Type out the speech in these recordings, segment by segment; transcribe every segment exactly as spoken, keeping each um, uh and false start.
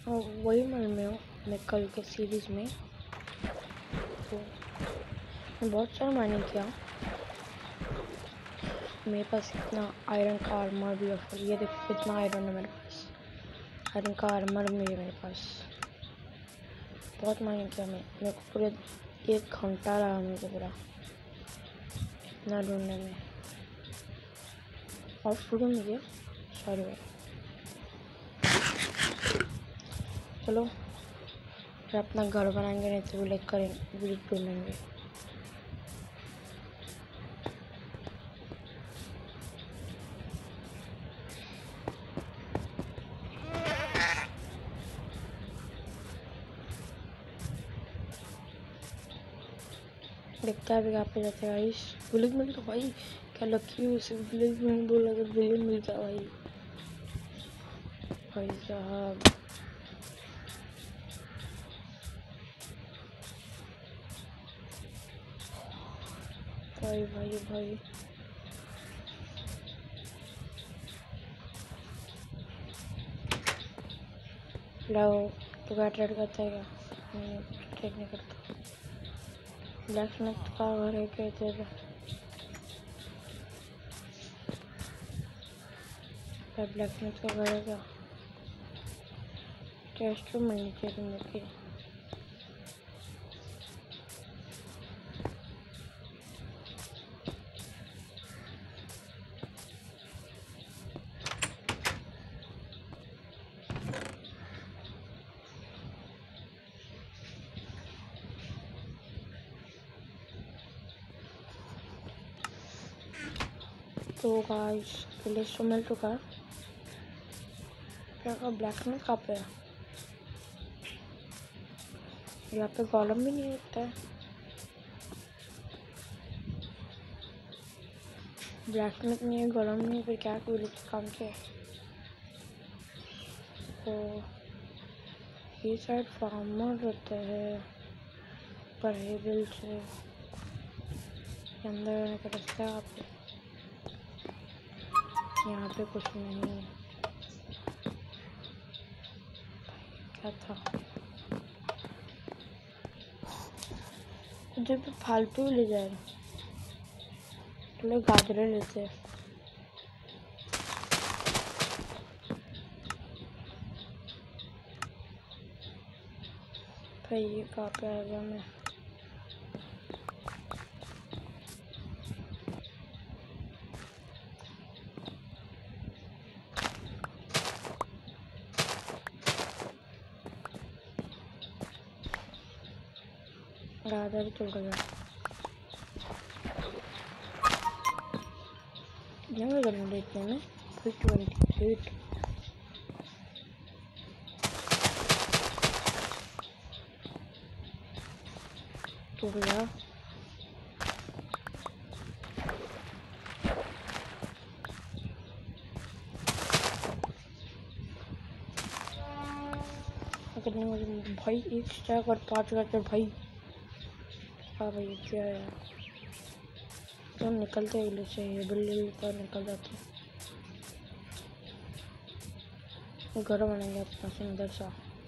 और वही मन में हूँ मैं कल के सीरीज़ में। तो मैं बहुत सारा माइनिंग किया। मेरे पास इतना आयरन का आर्मर भी है। ये देखो कितना आयरन है मेरे पास। आयरन का आर्मर भी है मेरे पास। बहुत माइनिंग किया मैं। मेरे को पूरे एक घंटा लगा मेरे को पूरा इतना ढूंढने में। और शुरू में गया सॉरी भाई। चलो फिर अपना घर बनाएंगे, नहीं तो विलेज करेंगे, विलेज ढूंढेंगे। देखता है यहाँ पे जाते हैं गाइस। विलेज मिल तो भाई क्या लकी हूँ, सिर्फ विलेज में नहीं बोला तो विलेज मिल गया भाई। भाई साहब भाई भाई भाई लो तो क्या ट्रेड करता है क्या? नहीं ट्रेड नहीं करता। ब्लैक स्मिथ का घर है क्या इधर? क्या ब्लैक स्मिथ का घर है क्या? टेस्ट रूम मिलनी चाहिए तुम लोग की। तो गाइस विलेज तो मिल चुका है। क्या ब्लैक स्मिथ कहाँ पे है? यहाँ पे कॉलम भी नहीं होता है। ब्लैक स्मिथ नहीं है, कॉलम नहीं है, फिर क्या विलेज काम किया? तो ये साइड फार्मर रहते हैं पर हेबल से अंदर आने का रास्ता है। आप यहाँ पे कुछ नहीं है। क्या था मुझे भी फालतू ले जाएगा। थोड़े गाजरे लेते हैं। भाई ये कहाँ पे आ गया मैं? गाजर चल गया। जंगल करना देखते हैं फिर ट्वेंटी एट टूट गया। अगर नहीं मुझे भाई एक स्टैक और पाँच गाजर भाई। हाँ भाई क्या है तो निकलते ही ले चाहिए बिल्ली तो निकल जाते हैं। घर बनेंगे अपना सुंदर सा।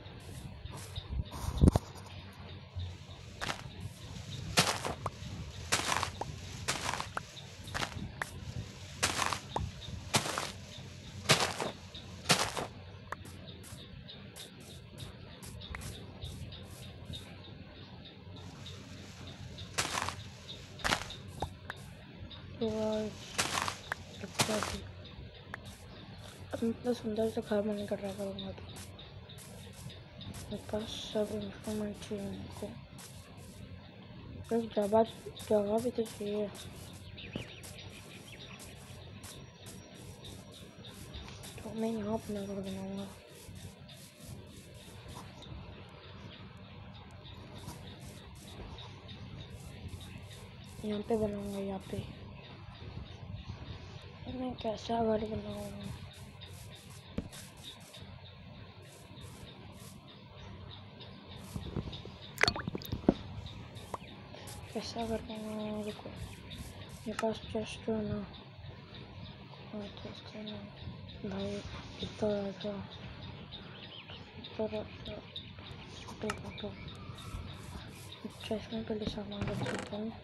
तो इतना सुंदर से घर बने कर रहा करूँगा। तो मेरे पास सब इंस्ट्रूमेंट चाहिए उनको। बस जगह जगह भी तो चाहिए। तो मैं यहाँ अपना घर बनाऊँगा। यहाँ पे बनाऊँगा। यहाँ पे मैं कैसा घर बनाऊँगा? कैसा घर बनाऊँगा? देखो मेरे पास चेस्ट है ना। चेस्ट है ना भाई। इतना था तरह से फोटो फोटो अच्छा इसमें पहले सामान रख देता हूँ।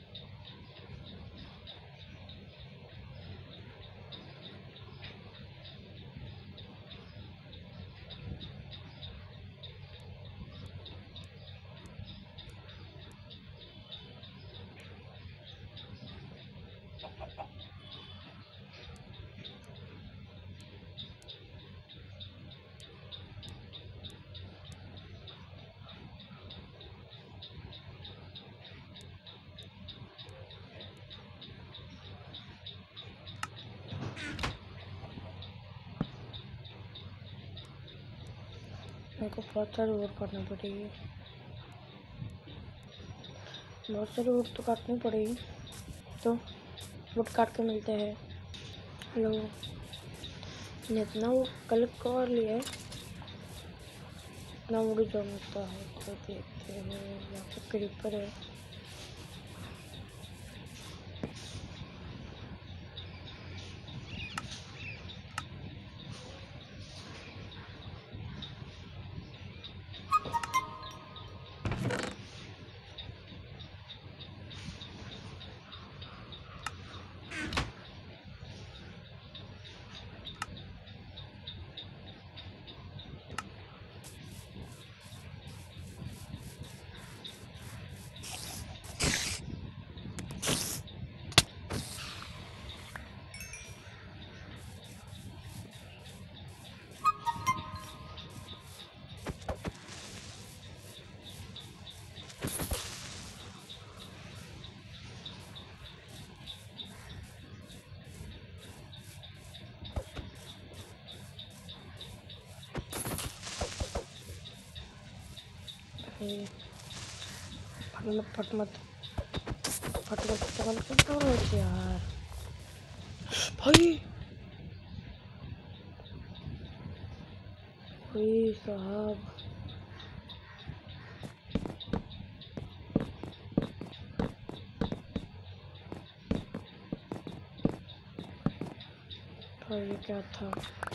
मेरे को बहुत सारी वोट करनी पड़ेगी, बहुत सारी वोट तो काटनी पड़ेगी। तो वोट काट के मिलते हैं। हेलो, मैंने इतना वो कलेक्ट कर लिया है, इतना मुझे जमता है। तो देखते हैं यहाँ पे क्रीपर है। फट मत फट मत फट मत फट मत यार भाई भाई साहब। तो ये क्या था?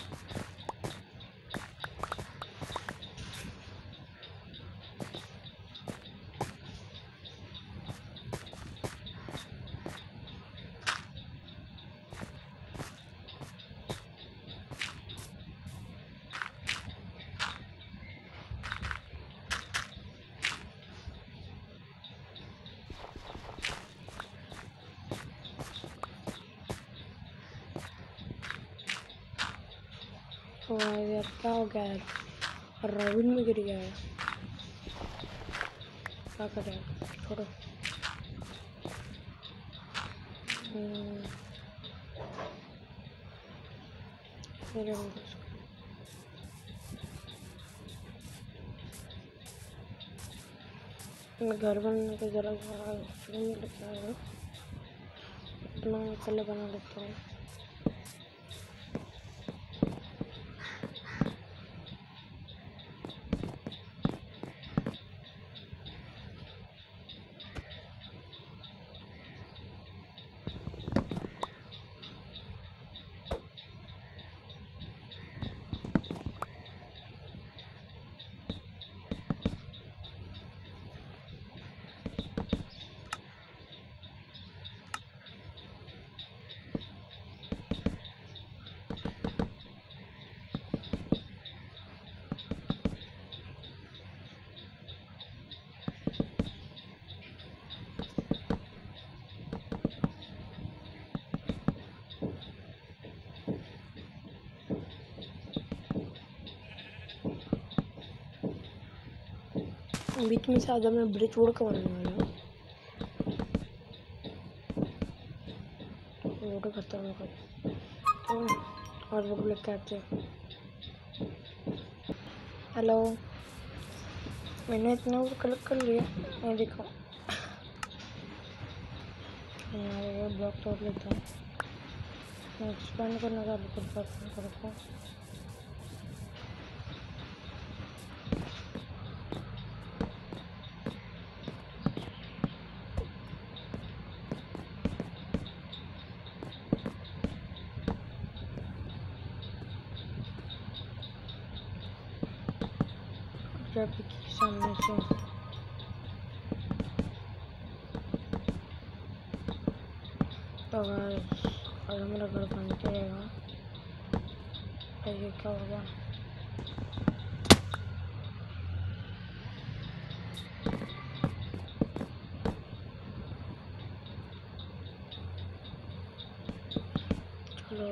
तो यार क्या हो गया है? रविन में गिर गया है, क्या करें? छोड़ो। मेरे मैं घर बनने को जरा नहीं लगता है, इतना मैं पहले बना लेता हूँ। बीच में से आज मैं ब्रिज रोड का बनाने वाला हूँ। रोड खत्म कर तो और वो लेके आते हैं। हेलो, मैंने इतना वो कलेक्ट कर लिया। मैं देखो ये ब्लॉक तोड़ लेता हूँ। मैं एक्सपेंड करना चालू करता हूँ। जा पिकी के सामने से। तो गाइस और हमारा घर बनते रहेगा। ये क्या होगा? चलो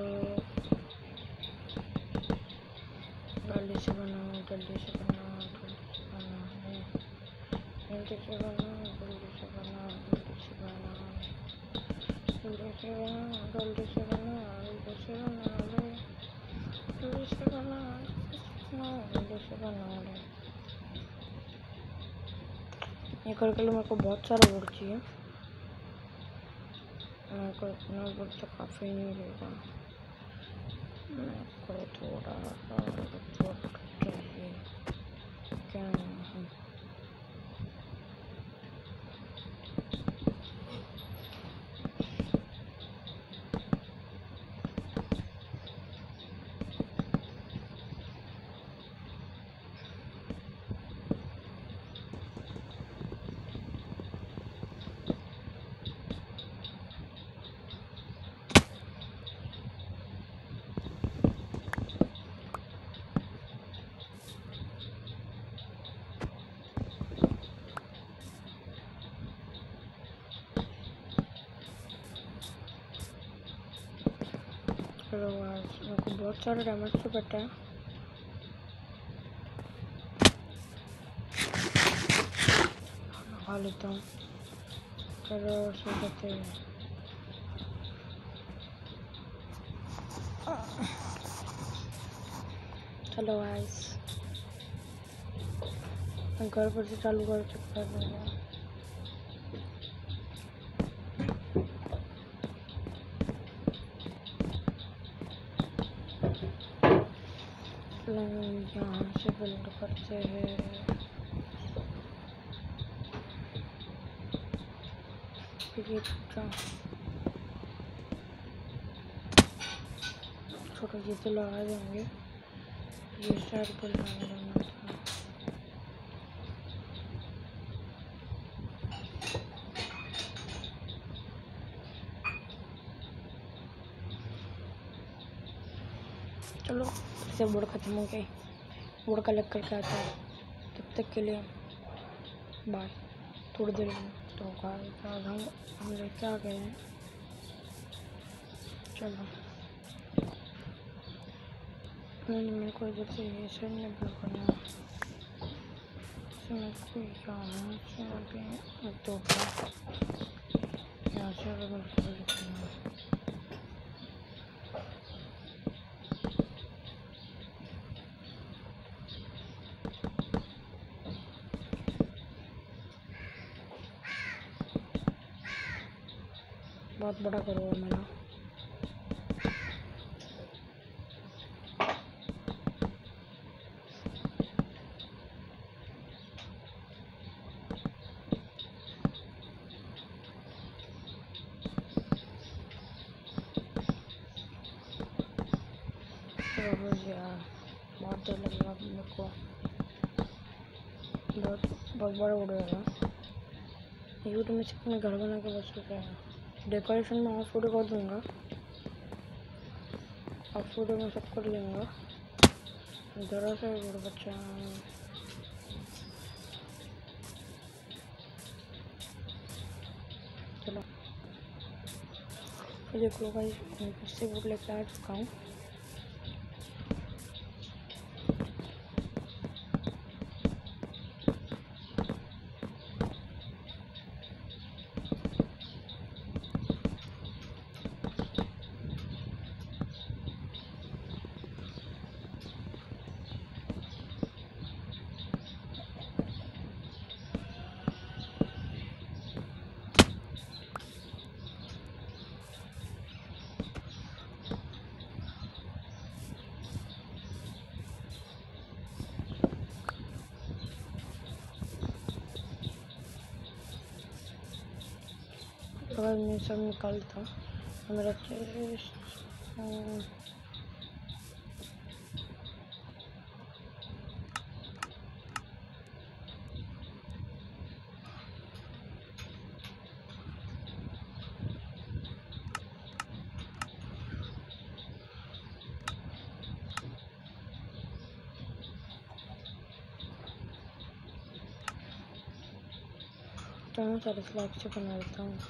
जल्दी से बनाओ, जल्दी से बनाओ, जल्दी से बनाओ, जल्दी से बनाओ, जल्दी से बनाओ, जल्दी से बनाओ, जल्दी से बनाओ, जल्दी से बनाओ, जल्दी से बनाओ रे, जल्दी से बनाओ, जल्दी से बनाओ रे। ये करके लो, मेरे को बहुत सारा वुड चाहिए। मेरे को इतना वुड तो काफ़ी नहीं रहेगा। मेरे को थोड़ा वुड चाहिए। क्या नहीं? चलो गाइस, मेरे को बहुत सारे डैमेज तो पता है। खा लेता हूँ। चलो सो जाते हैं। चलो गाइस, घर पर से चालू कर चुका है। यहाँ से बिल्ड करते हैं। फिर ये छोटा ये तो लगा देंगे। ये साइड पर लगा देना था। चलो इससे बोर्ड खत्म हो गई। बोर्ड कलेक्ट करके आता है। तब तक के लिए बाय। थोड़ी देर में तो गाइस हम हम लेके आ गए हैं। चलो नहीं, मेरे को इधर से ये साइड में ब्लॉक करना है। मेरे को यहाँ से अभी दो यहाँ से अभी मेरे को लिखना है। बहुत बड़ा करो मेरा। यार बहुत देर लगेगा मेरे को। बहुत बहुत बड़ा उड़ेगा। यूट्यूब में सिर्फ मैं घर बना के बस चुका है। डेकोरेशन में ऑफ फोटो कर दूँगा। ऑफ फोटो में सब कर लूँगा। ज़रा सा बड़ा बच्चा चलो तो देख लो भाई, मैं से वोट लेकर आ चुका हूँ। अगर मैं सब निकालता मेरा चेस्ट दोनों सारे स्लैब से बना देता हूँ।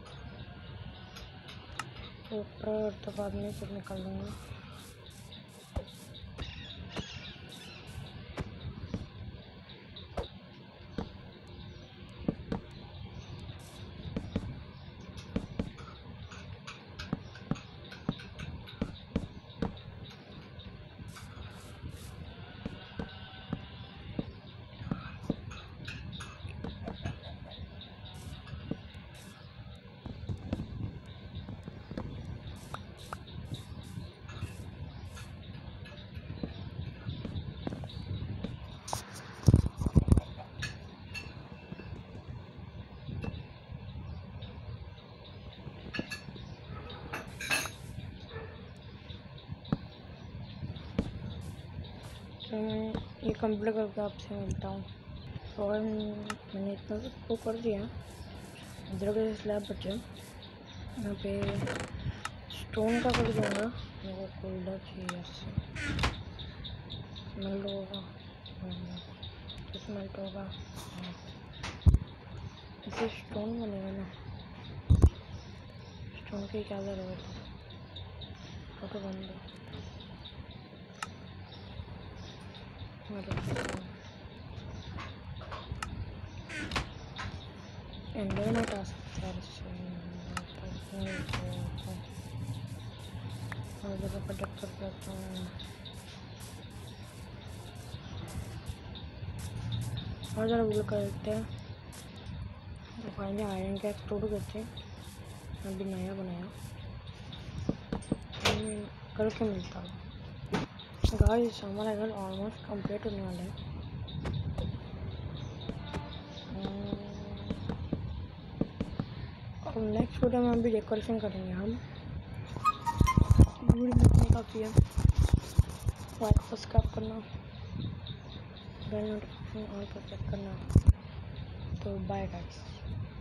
ऊपर और तो बाद में फिर निकाल दूँगा। तो मैं ये कंप्लीट करके आपसे मिलता हूँ। और मैंने इतना वो कर दिया, इधर के स्लैब बचे, यहाँ पे स्टोन का कर दूँगा। मेरे को कोयला चाहिए, स्मेल्ट होगा तो स्मेल्ट होगा, इसे स्टोन बनेगा ना। स्टोन की क्या ज़रूरत है, फोटो बन दो। एंडर में टास्क और जगह प्रोटेक्ट कर देता हूँ। और ज़रा बुल करते हैं तो फाइनली आयरन का एक्सप्लोर करते हैं। अभी नया बनाया करके मिलता हूँ। गाइस हमारा घर ऑलमोस्ट कंप्लीट होने वाला है। और नेक्स्ट वीडियो में हम भी डेकोरेशन करेंगे। हम वीडियो देखने काफ़ी है, लाइक सब्सक्राइब करना, बेल नोटिफिकेशन ऑन पर चेक करना। तो बाय गाइस।